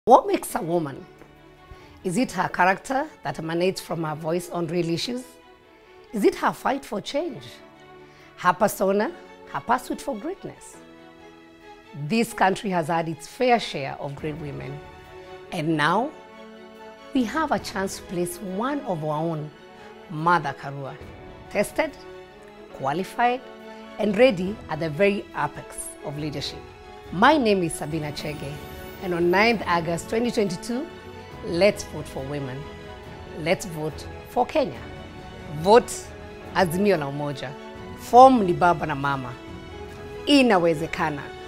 What makes a woman? Is it her character that emanates from her voice on real issues? Is it her fight for change? Her persona? Her pursuit for greatness? This country has had its fair share of great women. And now, we have a chance to place one of our own, Mother Karua, tested, qualified, and ready at the very apex of leadership. My name is Sabina Chege, and on 9th August 2022, let's vote for women. Let's vote for Kenya. Vote Azimio La Umoja. Form ni baba na mama. Inawezekana.